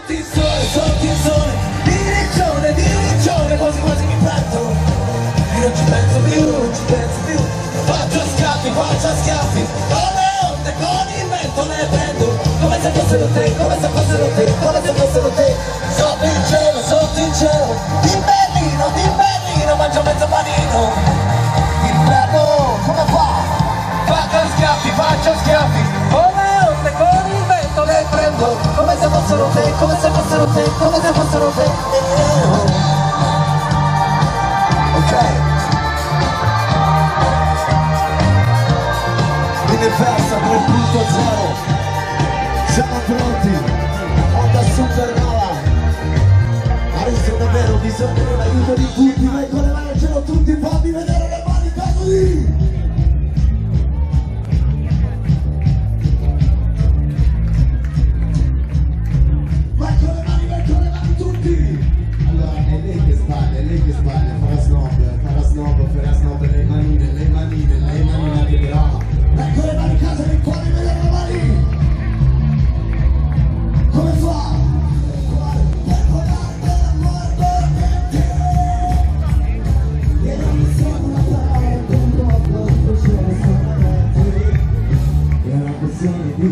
sotto il sole, di riccione, quasi quasi mi petto. Io non ci penso più, non ci penso più. Faccio schiaffi, come onde, con il vento le prendo. Come se fossero te, come se fossero te, come se fossero te. Sotto il cielo, d'inverno, mangio mezzo panino. Inverno, come fa? Faccio schiaffi, come onde, con il vento le prendo. Come se fossero te, come se fossero te, come se fossero te. Ok. Universa 3.0. Siamo pronti. Onda supernova. Adesso davvero bisogna dell'aiuto di tutti. Vai con le mani al cielo tutti, fammi vedere le mani così. Farà snob, le manine, che brava. Ecco le mani a casa, mi puoi vedere le mani. Come fa? Per volarti l'amore per te. E non mi siamo una parola con un poco di piacere solamente. È una questione di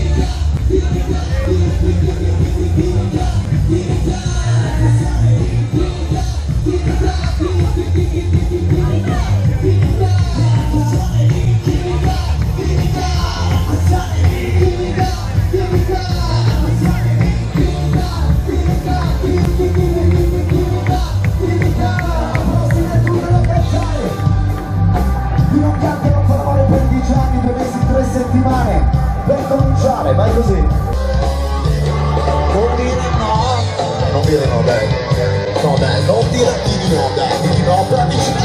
per cominciare, vai così. Non dire no. Non dire no, dai. No, dai, non dire di no, dai, di no, però dici